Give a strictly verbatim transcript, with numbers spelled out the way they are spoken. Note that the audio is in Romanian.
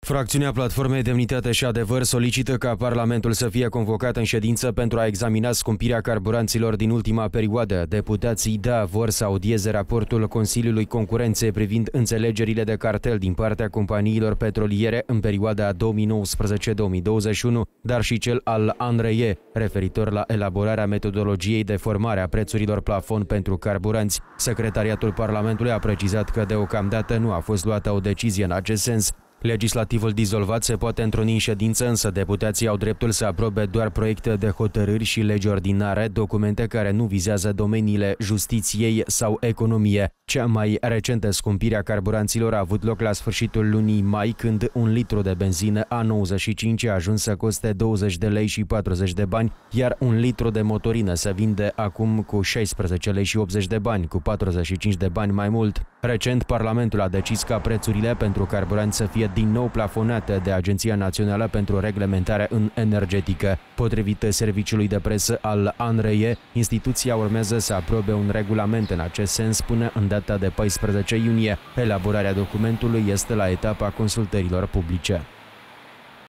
Fracțiunea Platformei Demnitate și Adevăr solicită ca Parlamentul să fie convocat în ședință pentru a examina scumpirea carburanților din ultima perioadă. Deputații D A vor să audieze raportul Consiliului Concurenței privind înțelegerile de cartel din partea companiilor petroliere în perioada două mii nouăsprezece două mii douăzeci și unu, dar și cel al ANRE, referitor la elaborarea metodologiei de formare a prețurilor plafon pentru carburanți. Secretariatul Parlamentului a precizat că deocamdată nu a fost luată o decizie în acest sens. Legislativul dizolvat se poate întruni în ședință, însă deputații au dreptul să aprobe doar proiecte de hotărâri și legi ordinare, documente care nu vizează domeniile justiției sau economie. Cea mai recentă scumpire a carburanților a avut loc la sfârșitul lunii mai, când un litru de benzină A nouăzeci și cinci a ajuns să coste douăzeci de lei și patruzeci de bani, iar un litru de motorină se vinde acum cu șaisprezece lei și optzeci de bani, cu patruzeci și cinci de bani mai mult. Recent, Parlamentul a decis ca prețurile pentru carburanți să fie din nou plafonate de Agenția Națională pentru Reglementare în Energetică. Potrivit serviciului de presă al ANRE, instituția urmează să aprobe un regulament în acest sens până în data de paisprezece iunie. Elaborarea documentului este la etapa consultărilor publice.